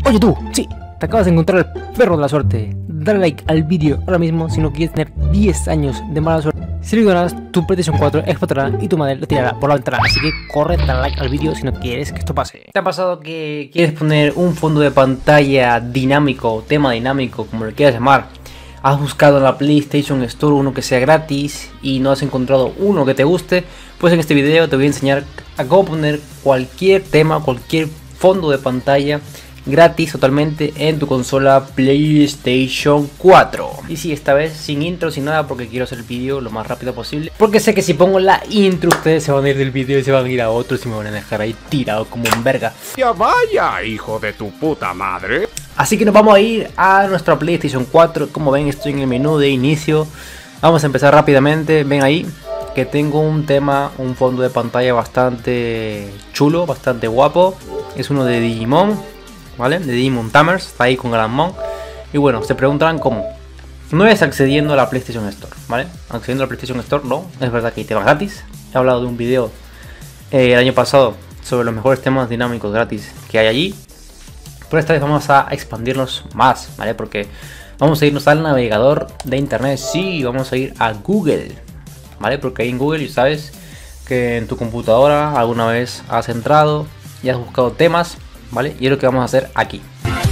Oye tú, sí, te acabas de encontrar el perro de la suerte. Dale like al vídeo ahora mismo si no quieres tener 10 años de mala suerte. Si lo ignoras, tu PlayStation 4 explotará y tu madre lo tirará por la ventana. Así que corre, dale like al vídeo si no quieres que esto pase. ¿Te ha pasado que quieres poner un fondo de pantalla dinámico, tema dinámico, como lo quieras llamar? Has buscado en la PlayStation Store uno que sea gratis y no has encontrado uno que te guste. Pues en este video te voy a enseñar a cómo poner cualquier tema, cualquier fondo de pantalla gratis totalmente en tu consola PlayStation 4. Y sí, esta vez sin intro, sin nada, porque quiero hacer el vídeo lo más rápido posible, porque sé que si pongo la intro ustedes se van a ir del vídeo y se van a ir a otros y me van a dejar ahí tirado como un verga. Ya vaya, hijo de tu puta madre. Así que nos vamos a ir a nuestra PlayStation 4. Como ven, estoy en el menú de inicio. Vamos a empezar rápidamente. Ven ahí que tengo un tema, un fondo de pantalla bastante chulo, bastante guapo. Es uno de Digimon, ¿vale? De Digimon Tamers, está ahí con Granmon. Y bueno, se preguntarán cómo. No es accediendo a la PlayStation Store, ¿vale? Accediendo a la PlayStation Store, no. Es verdad que hay temas gratis. He hablado de un video el año pasado sobre los mejores temas dinámicos gratis que hay allí. Pero esta vez vamos a expandirnos más, ¿vale? Porque vamos a irnos al navegador de internet. Sí, vamos a ir a Google, ¿vale? Porque ahí en Google ya sabes que en tu computadora alguna vez has entrado y has buscado temas, ¿vale? Y es lo que vamos a hacer aquí.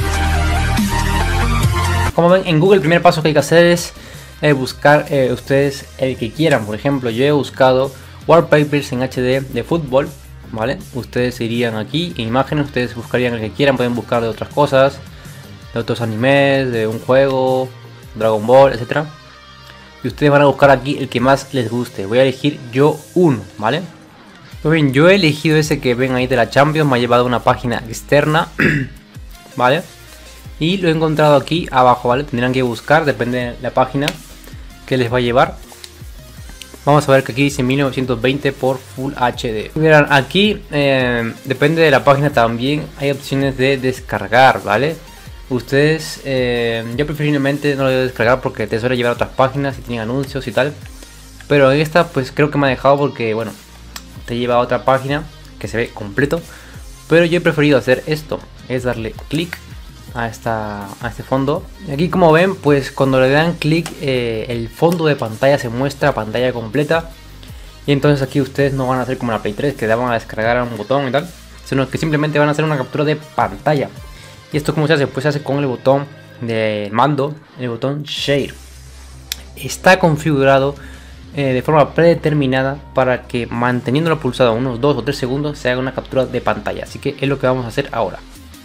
Como ven, en Google el primer paso que hay que hacer es buscar ustedes el que quieran. Por ejemplo, yo he buscado wallpapers en HD de fútbol, ¿vale? Ustedes irían aquí en imágenes, ustedes buscarían el que quieran, pueden buscar de otras cosas, de otros animes, de un juego, Dragon Ball, etcétera. Y ustedes van a buscar aquí el que más les guste. Voy a elegir yo uno, ¿vale? Pues bien, yo he elegido ese que ven ahí de la Champions, me ha llevado a una página externa, ¿vale? Y lo he encontrado aquí abajo, ¿vale? Tendrán que buscar, depende de la página que les va a llevar. Vamos a ver que aquí dice 1920 por Full HD. Verán, aquí depende de la página también hay opciones de descargar, ¿vale? Ustedes, yo preferiblemente no lo voy a descargar porque te suele llevar a otras páginas y tienen anuncios y tal. Pero en esta pues creo que me ha dejado porque, bueno, te lleva a otra página que se ve completo. Pero yo he preferido hacer esto, es darle clic a este fondo. Y aquí, como ven, pues cuando le dan clic el fondo de pantalla se muestra pantalla completa. Y entonces aquí ustedes no van a hacer como la Play 3 que daban a descargar a un botón y tal, sino que simplemente van a hacer una captura de pantalla. Y esto cómo se hace, pues se hace con el botón de mando, el botón Share. Está configurado de forma predeterminada para que manteniéndolo pulsado unos 2 o 3 segundos se haga una captura de pantalla. Así que es lo que vamos a hacer ahora.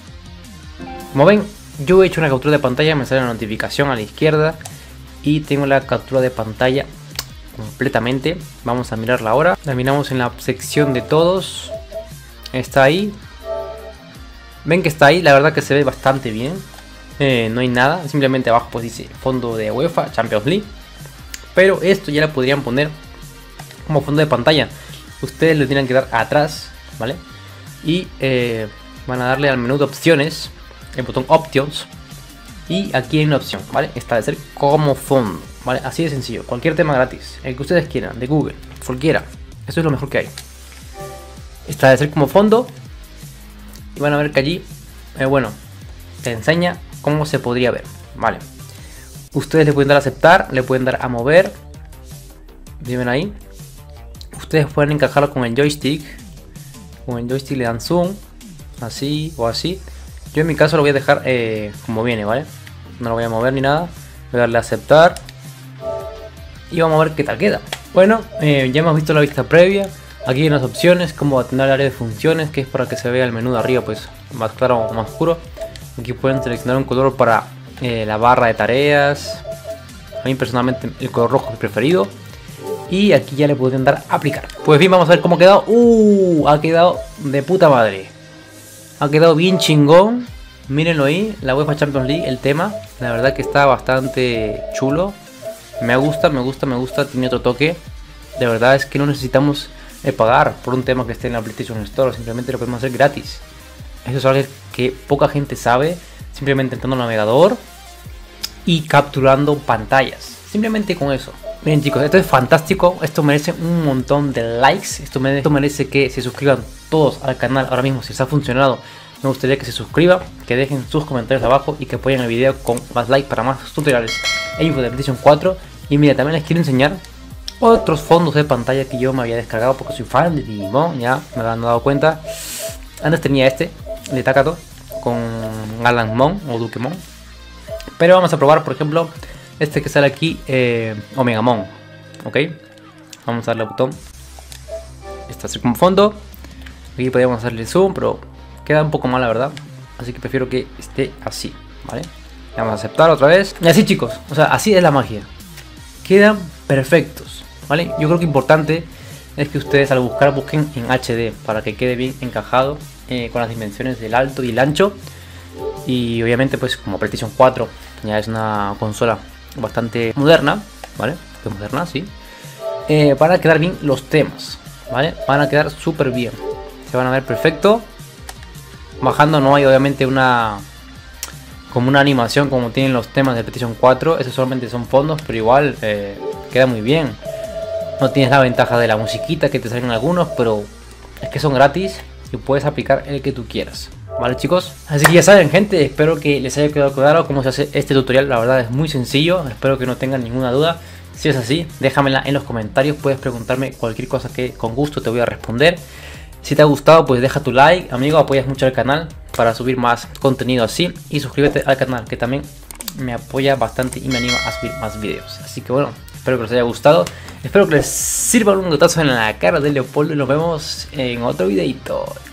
Como ven, yo he hecho una captura de pantalla, me sale la notificación a la izquierda y tengo la captura de pantalla completamente. Vamos a mirarla ahora. La miramos en la sección de todos. Está ahí. Ven que está ahí, la verdad que se ve bastante bien. No hay nada, simplemente abajo pues dice fondo de UEFA Champions League. Pero esto ya lo podrían poner como fondo de pantalla. Ustedes le tienen que dar atrás, ¿vale? Y van a darle al menú de opciones, el botón Options, y aquí hay una opción, ¿vale? Establecer como fondo, ¿vale? Así de sencillo, cualquier tema gratis, el que ustedes quieran, de Google, cualquiera. Eso es lo mejor que hay. Establecer como fondo. Y van a ver que allí, bueno, te enseña cómo se podría ver, ¿vale? Ustedes le pueden dar a aceptar, le pueden dar a mover. ¿Ven ahí? Ustedes pueden encajarlo con el joystick. Con el joystick le dan zoom, así o así. Yo en mi caso lo voy a dejar como viene, ¿vale? No lo voy a mover ni nada. Voy a darle a aceptar. Y vamos a ver qué tal queda. Bueno, ya hemos visto la vista previa. Aquí hay unas opciones como tener el área de funciones, que es para que se vea el menú de arriba pues más claro o más oscuro. Aquí pueden seleccionar un color para la barra de tareas. A mí personalmente el color rojo es mi preferido. Y aquí ya le pueden dar a aplicar. Pues bien, vamos a ver cómo ha quedado. Ha quedado de puta madre. Ha quedado bien chingón. Mírenlo ahí, la UEFA Champions League, el tema. La verdad que está bastante chulo. Me gusta, tiene otro toque. De verdad es que no necesitamos pagar por un tema que esté en la PlayStation Store. Simplemente lo podemos hacer gratis. Eso es algo que poca gente sabe. Simplemente entrando al navegador y capturando pantallas. Simplemente con eso. Miren chicos, esto es fantástico. Esto merece un montón de likes. Esto merece que se suscriban todos al canal ahora mismo si les ha funcionado. me gustaría que se suscriban, que dejen sus comentarios abajo y que apoyen el video con más like para más tutoriales e info de PlayStation 4. Y mira, también les quiero enseñar otros fondos de pantalla que yo me había descargado porque soy fan de Digimon, ya me han dado cuenta. Antes tenía este de Takato con Galanmon o Dukemon, pero vamos a probar por ejemplo este que sale aquí, Omegamon. Ok, vamos a darle al botón. Está así como fondo. Aquí podríamos hacerle zoom, pero queda un poco mal la verdad, así que prefiero que esté así, ¿vale? Vamos a aceptar otra vez. Y así, chicos, o sea, así es la magia. Quedan perfectos, ¿vale? Yo creo que importante es que ustedes al buscar busquen en HD para que quede bien encajado con las dimensiones del alto y el ancho. Y obviamente pues como PlayStation 4 ya es una consola bastante moderna, ¿vale? Pues moderna, sí. Van a quedar bien los temas, ¿vale? Van a quedar súper bien. Se van a ver perfecto. Bajando no hay obviamente como una animación como tienen los temas de PlayStation 4. Esos solamente son fondos, pero igual queda muy bien. No tienes la ventaja de la musiquita que te salen algunos, pero es que son gratis y puedes aplicar el que tú quieras. Vale, chicos, así que ya saben, gente, espero que les haya quedado claro cómo se hace este tutorial. La verdad es muy sencillo, espero que no tengan ninguna duda. Si es así, déjamela en los comentarios, puedes preguntarme cualquier cosa que con gusto te voy a responder. Si te ha gustado, pues deja tu like, amigo, apoyas mucho al canal para subir más contenido así. Y suscríbete al canal, que también me apoya bastante y me anima a subir más videos. Así que bueno, espero que les haya gustado, espero que les sirva un gustazo en la cara de Leopoldo y nos vemos en otro videito.